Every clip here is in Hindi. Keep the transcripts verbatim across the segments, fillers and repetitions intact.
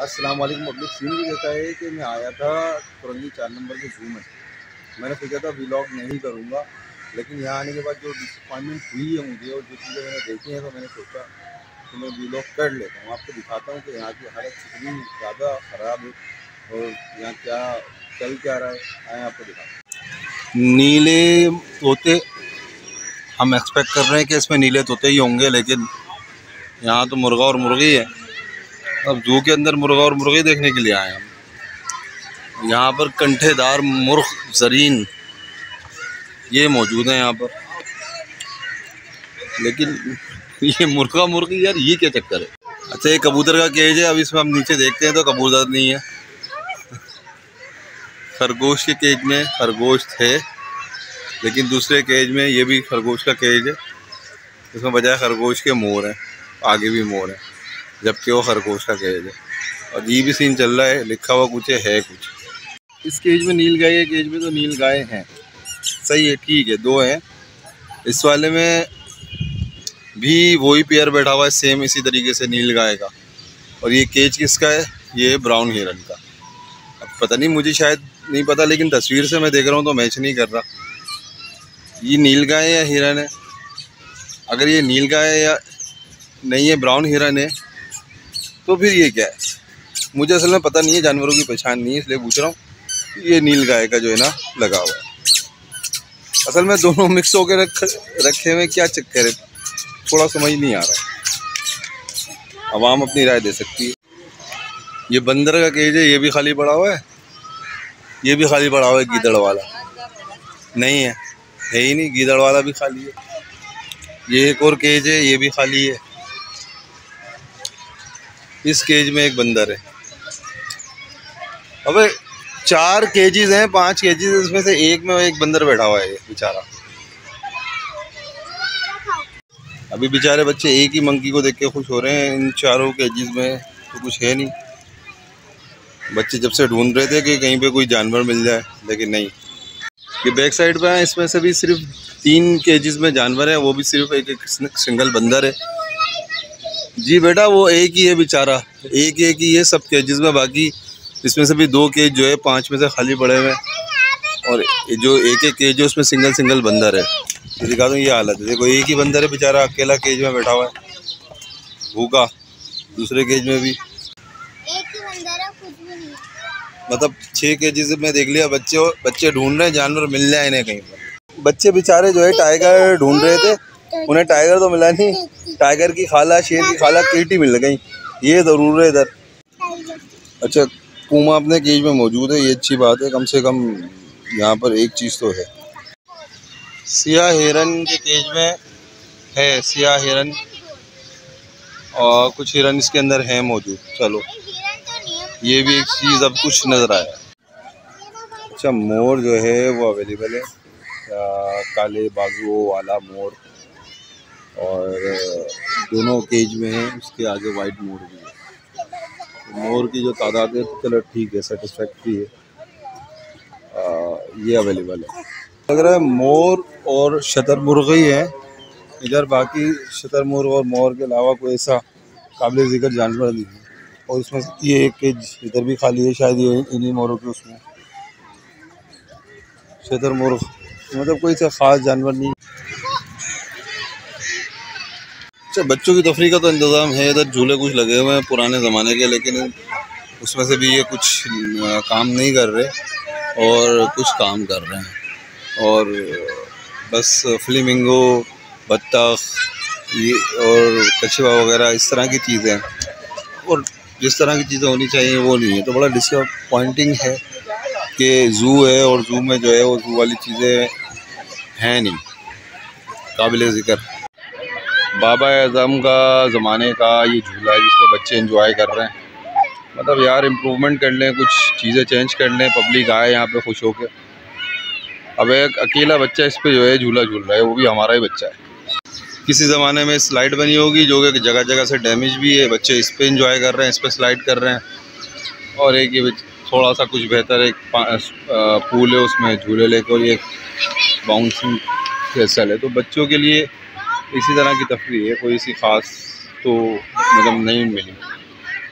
अस्सलाम वालेकुम पब्लिक। सीन भी ऐसा है कि मैं आया था कुरंगी चार नंबर के जू में। मैंने सोचा था व्लॉग नहीं करूँगा, लेकिन यहाँ आने के बाद जो डिसअपॉइंटमेंट हुई है मुझे और जो चीज़ें मैंने देखी हैं, तो मैंने सोचा कि मैं व्लॉग कर लेता हूँ। आपको दिखाता हूँ कि यहाँ की हालत कितनी ज़्यादा ख़राब है और यहाँ क्या चल क्या रहा है। आए आपको दिखाता हूँ। नीले तोते हम एक्सपेक्ट कर रहे हैं कि इसमें नीले तोते ही होंगे, लेकिन यहाँ तो मुर्गा और मुर्गी है। अब जू के अंदर मुर्गा और मुर्गी देखने के लिए आए हम। यहाँ पर कंठेदार मुर्ग जरीन ये मौजूद है यहाँ पर, लेकिन ये मुर्गा मुर्गी यार ये क्या चक्कर है। अच्छा, ये कबूतर का केज है। अब इसमें हम नीचे देखते हैं तो कबूतर नहीं है। खरगोश के केज में खरगोश थे, लेकिन दूसरे केज में ये भी खरगोश का केज है। इसमें बजाय खरगोश के मोर है, आगे भी मोर है, जबकि वो खरगोश का केज है। अजीब ही सीन चल रहा है। लिखा हुआ कुछ है, है कुछ। इस केज में नील गाय है, केज में तो नील गाय हैं। सही है, ठीक है, दो हैं। इस वाले में भी वही पेयर बैठा हुआ है, सेम इसी तरीके से नील गाय का। और ये केज किसका है? ये ब्राउन हिरन का। अब पता नहीं, मुझे शायद नहीं पता, लेकिन तस्वीर से मैं देख रहा हूँ तो मैच नहीं कर रहा ये नील गाय है या हिरन है। अगर ये नील गाय है या नहीं है, ब्राउन हिरन है, तो फिर ये क्या है मुझे असल में पता नहीं है। जानवरों की पहचान नहीं है, इसलिए पूछ रहा हूँ। ये नील गाय का जो है ना लगा हुआ है। असल में दोनों मिक्स होकर रख रखे हुए, क्या चक्कर है थोड़ा समझ नहीं आ रहा। आवाम अपनी राय दे सकती है। ये बंदर का केज है, ये भी खाली पड़ा हुआ है। ये भी खाली पड़ा हुआ है। गीदड़ वाला नहीं है, है ही नहीं। गीदड़ वाला भी खाली है। ये एक और केज है, ये भी खाली है। इस केज में एक बंदर है। अबे चार केजीज हैं, पांच केजीज, इसमें से एक में एक बंदर बैठा हुआ है ये बेचारा। अभी बेचारे बच्चे एक ही मंकी को देख के खुश हो रहे हैं। इन चारों केजीज में तो कुछ है नहीं। बच्चे जब से ढूंढ रहे थे कि कहीं पे कोई जानवर मिल जाए, लेकिन नहीं। ये बैक साइड पे है, इसमें से भी सिर्फ तीन केजीज में जानवर है, वो भी सिर्फ एक एक सिंगल बंदर है। जी बेटा, वो एक ही है बेचारा, एक एक ही है सब केजेस में। बाकी इसमें से भी दो केज जो है पांच में से खाली पड़े हुए हैं, और जो एक एक केज है उसमें सिंगल सिंगल बंदर है। तो दिखा दूँ, ये हालत है। देखो, एक ही बंदर है बेचारा, अकेला केज में बैठा हुआ है भूखा। दूसरे केज में भी एक ही बंदर है, कुछ भी नहीं। मतलब छः केजेस में देख लिया। बच्चे बच्चे ढूंढ रहे हैं जानवर मिल जाए इन्हें कहीं पर। बच्चे बेचारे जो है टाइगर ढूंढ रहे थे, उन्हें टाइगर तो मिला नहीं। टाइगर की खाला, शेर की खाला, कीटी मिल गई। ये जरूर है इधर। अच्छा, पूमा अपने केज में मौजूद है, ये अच्छी बात है। कम से कम यहाँ पर एक चीज़ तो है। सियाह हिरन के केज में है, सियाह हिरन और कुछ हिरन इसके अंदर है मौजूद। चलो, ये भी एक चीज़ अब कुछ नज़र आया। अच्छा, मोर जो है वो अवेलेबल है, काले बाजुओं वाला मोर, और दोनों केज में है। उसके आगे वाइट मोर भी है। मोर की जो तादाद है तो चलो ठीक है, सेटिस्फैक्ट्री है। आ, ये अवेलेबल है। लग रहा है मोर और शतरमुर्ग ही है इधर। बाकी शतरमुर्ग और मोर के अलावा कोई ऐसा काबिल ज़िक्र जानवर नहीं है। और इसमें ये एक केज इधर भी खाली है, शायद ये इन्हीं मोरों के उसमें शतरमुर्ग। मतलब कोई सा ख़ास जानवर नहीं। अच्छा, बच्चों की तफरीह का तो इंतज़ाम है इधर। झूले कुछ लगे हुए हैं पुराने ज़माने के, लेकिन उसमें से भी ये कुछ काम नहीं कर रहे और कुछ काम कर रहे हैं। और बस फ्लेमिंगो, बत्तख ये और कछुआ वगैरह इस तरह की चीज़ें, और जिस तरह की चीज़ें होनी चाहिए वो नहीं है। तो बड़ा डिसअपॉइंटिंग है कि ज़ू है और ज़ू में जो है वो ज़ू वाली चीज़ें हैं नहीं काबिल ज़िक्र। बाबा आज़म का ज़माने का ये झूला है जिस पर बच्चे एंजॉय कर रहे हैं। मतलब यार, इम्प्रूवमेंट कर लें, कुछ चीज़ें चेंज कर लें, पब्लिक आए यहाँ पे खुश होकर। अब एक अकेला बच्चा इस पे जो है झूला झूल रहा है, वो भी हमारा ही बच्चा है। किसी ज़माने में स्लाइड बनी होगी जो कि जगह जगह से डैमेज भी है। बच्चे इस पे एंजॉय कर रहे हैं, इस पे स्लाइड कर रहे हैं। और एक ये थोड़ा सा कुछ बेहतर एक पूल है, उसमें झूले लेकर, और ये बाउंसिंग कैसल है। तो बच्चों के लिए इसी तरह की तफरीह है, कोई सी ख़ास तो मतलब नहीं मिली।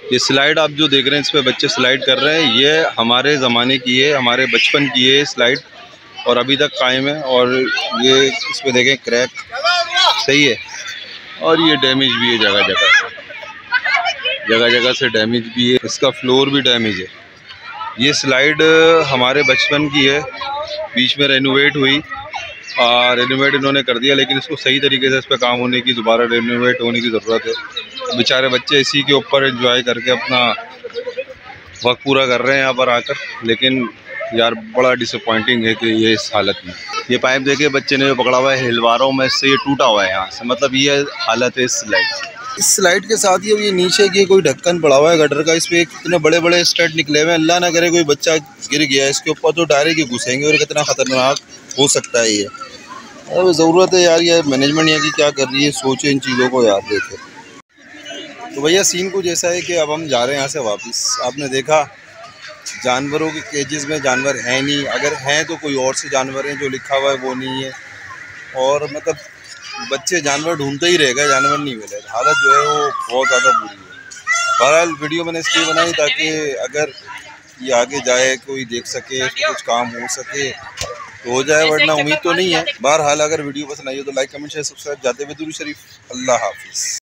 ये स्लाइड आप जो देख रहे हैं, इस पे बच्चे स्लाइड कर रहे हैं, ये हमारे ज़माने की है, हमारे बचपन की है स्लाइड, और अभी तक कायम है। और ये इस पे देखें क्रैक सही है, और ये डैमेज भी है, जगह जगह जगह जगह से डैमेज भी है, इसका फ्लोर भी डैमेज है। ये स्लाइड हमारे बचपन की है, बीच में रेनोवेट हुई, रेनोवेट इन्होंने कर दिया, लेकिन इसको सही तरीके से इस पर काम होने की, दोबारा रेनोवेट होने की ज़रूरत है। बेचारे बच्चे इसी के ऊपर एंजॉय करके अपना वक्त पूरा कर रहे हैं यहाँ पर आकर, लेकिन यार बड़ा डिसअपॉइंटिंग है कि ये इस हालत में। ये पाइप देखे बच्चे ने जो पकड़ा हुआ है हिलवारों में, इससे ये टूटा हुआ है यहाँ से, मतलब ये हालत है इस स्लाइड। इस स्लाइड के साथ ही ये नीचे की कोई ढक्कन पड़ा हुआ है गटर का, इस पे कितने बड़े बड़े स्टड निकले हुए हैं। अल्लाह ना करे कोई बच्चा गिर गया इसके ऊपर तो डायरेक्ट ही घुसेंगे, और कितना ख़तरनाक हो सकता है ये। अब ज़रूरत है यार, ये मैनेजमेंट यहाँ की क्या कर रही है, सोचे इन चीज़ों को याद देखे। तो भैया सीन कुछ ऐसा है कि अब हम जा रहे हैं यहाँ से वापस। आपने देखा जानवरों के केजेस में जानवर हैं नहीं, अगर हैं तो कोई और से जानवर हैं, जो लिखा हुआ है वो नहीं है। और मतलब बच्चे जानवर ढूंढते ही रह गए, जानवर नहीं मिले। हालत जो है वो बहुत ज़्यादा बुरी है। बहरहाल वीडियो मैंने इसलिए बनाई ताकि अगर ये आगे जाए कोई देख सके, कुछ काम हो सके तो हो जाए, वरना उम्मीद तो नहीं है। बहरहाल अगर वीडियो पसंद आई हो तो लाइक कमेंट शेयर सब्सक्राइब। जाते हुए दुरूद शरीफ, अल्लाह हाफिज़।